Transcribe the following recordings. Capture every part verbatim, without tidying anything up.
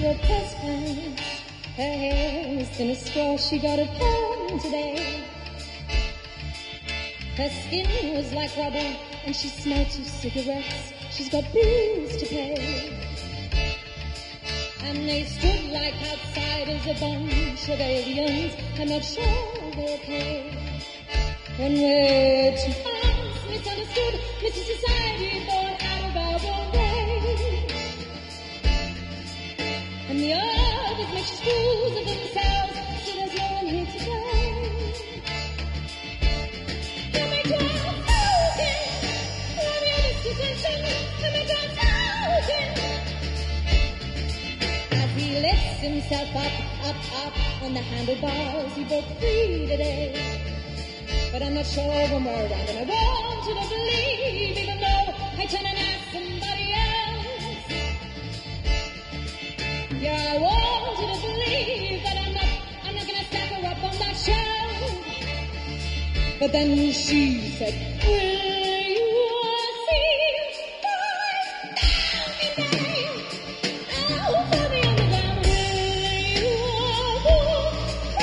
wore pressed pants. Her hair was thin as straw, she got it home today. Her skin was like rubber, and she smelled two cigarettes. She's got bills to pay. And they stood like outsiders, a bunch of aliens. I'm not sure they're okay. When we're too fast, misunderstood, Missus Society born out of our own way. And the others make fools of themselves, so there's no one here today. You make one thousand, when the others detention, you make one thousand. As he lifts himself up, up, up on the handlebars, he broke free today. But I'm not sure when we're around, and I want you to believe, even though I turn and ask somebody else. Yeah, I want you to believe that I'm not, I'm not gonna stack her up on that shelf. But then she said, will you see my name? Oh, for the underground, will you walk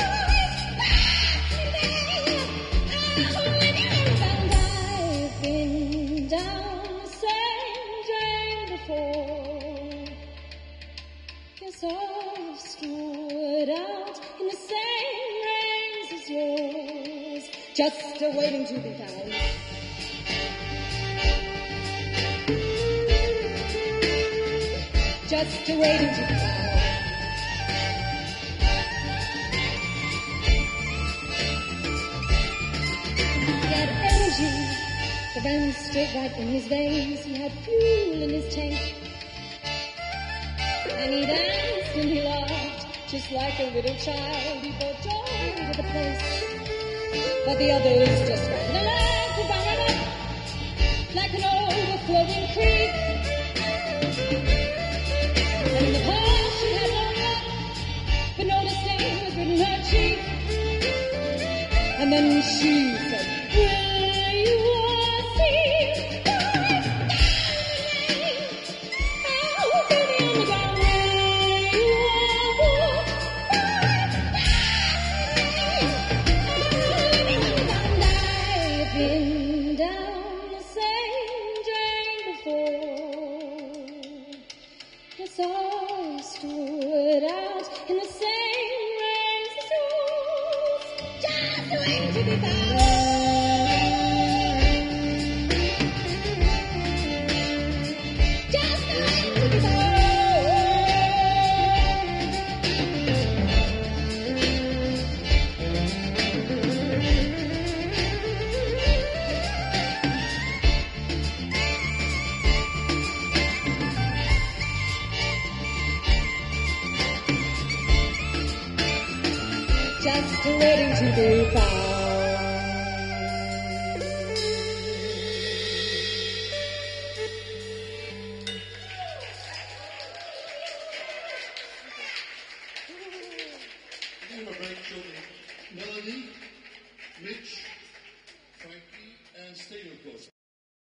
my name? Oh, when you're found, I've been down the same drain before. Guess I've stood out in the same rains as yours, just a waiting to be found. Just a waiting to be found. He had energy, the veins stood right in his veins. He had fuel in his tank. And he danced and he laughed, just like a little child. He brought joy to the place. But the others just ran along to run up, like an overflowing creek. And in the past she had no love, but no stain was written her cheek. And then she said, will you see my name? Oh, baby, on the ground, will you walk my name? I've been down the same drain before. Yes, I stood out in the same rains as yours, just waiting to be found. Just waiting to be found. Just waiting to be found. Name of our children, Melanie, Mitch, Frankie, and Seidel, of course.